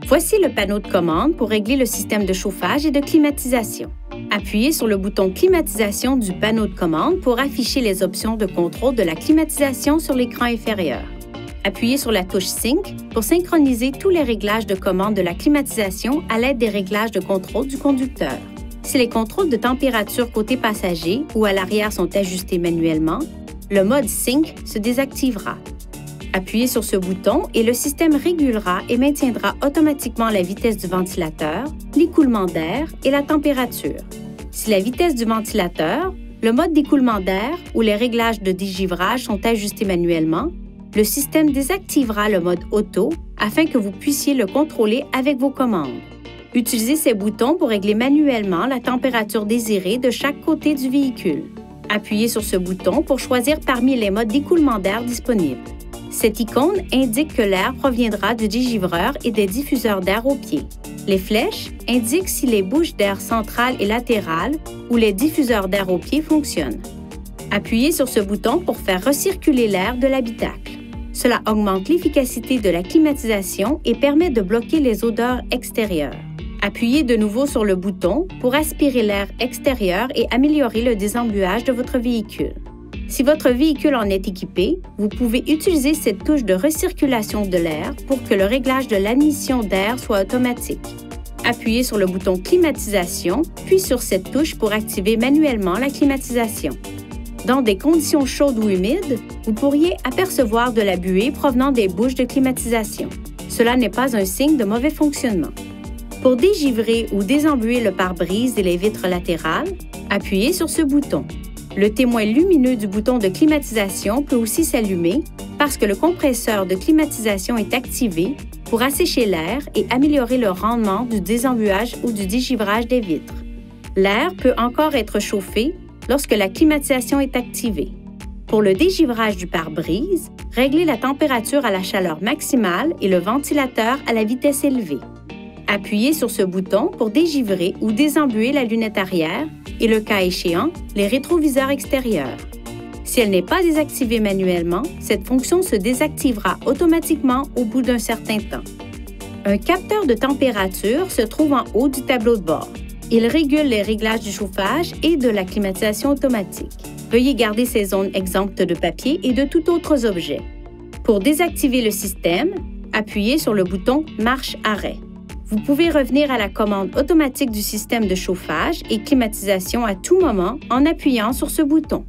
Voici le panneau de commande pour régler le système de chauffage et de climatisation. Appuyez sur le bouton Climatisation du panneau de commande pour afficher les options de contrôle de la climatisation sur l'écran inférieur. Appuyez sur la touche Sync pour synchroniser tous les réglages de commande de la climatisation à l'aide des réglages de contrôle du conducteur. Si les contrôles de température côté passager ou à l'arrière sont ajustés manuellement, le mode Sync se désactivera. Appuyez sur ce bouton et le système régulera et maintiendra automatiquement la vitesse du ventilateur, l'écoulement d'air et la température. Si la vitesse du ventilateur, le mode d'écoulement d'air ou les réglages de dégivrage sont ajustés manuellement, le système désactivera le mode auto afin que vous puissiez le contrôler avec vos commandes. Utilisez ces boutons pour régler manuellement la température désirée de chaque côté du véhicule. Appuyez sur ce bouton pour choisir parmi les modes d'écoulement d'air disponibles. Cette icône indique que l'air proviendra du dégivreur et des diffuseurs d'air au pied. Les flèches indiquent si les bouches d'air centrales et latérales ou les diffuseurs d'air au pied fonctionnent. Appuyez sur ce bouton pour faire recirculer l'air de l'habitacle. Cela augmente l'efficacité de la climatisation et permet de bloquer les odeurs extérieures. Appuyez de nouveau sur le bouton pour aspirer l'air extérieur et améliorer le désembuage de votre véhicule. Si votre véhicule en est équipé, vous pouvez utiliser cette touche de recirculation de l'air pour que le réglage de l'admission d'air soit automatique. Appuyez sur le bouton Climatisation, puis sur cette touche pour activer manuellement la climatisation. Dans des conditions chaudes ou humides, vous pourriez apercevoir de la buée provenant des bouches de climatisation. Cela n'est pas un signe de mauvais fonctionnement. Pour dégivrer ou désembuer le pare-brise et les vitres latérales, appuyez sur ce bouton. Le témoin lumineux du bouton de climatisation peut aussi s'allumer parce que le compresseur de climatisation est activé pour assécher l'air et améliorer le rendement du désembuage ou du dégivrage des vitres. L'air peut encore être chauffé lorsque la climatisation est activée. Pour le dégivrage du pare-brise, réglez la température à la chaleur maximale et le ventilateur à la vitesse élevée. Appuyez sur ce bouton pour dégivrer ou désembuer la lunette arrière et, le cas échéant, les rétroviseurs extérieurs. Si elle n'est pas désactivée manuellement, cette fonction se désactivera automatiquement au bout d'un certain temps. Un capteur de température se trouve en haut du tableau de bord. Il régule les réglages du chauffage et de la climatisation automatique. Veuillez garder ces zones exemptes de papier et de tout autre objet. Pour désactiver le système, appuyez sur le bouton Marche-arrêt. Vous pouvez revenir à la commande automatique du système de chauffage et climatisation à tout moment en appuyant sur ce bouton.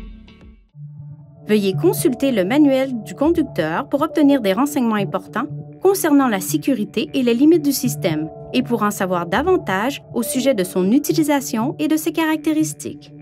Veuillez consulter le manuel du conducteur pour obtenir des renseignements importants concernant la sécurité et les limites du système et pour en savoir davantage au sujet de son utilisation et de ses caractéristiques.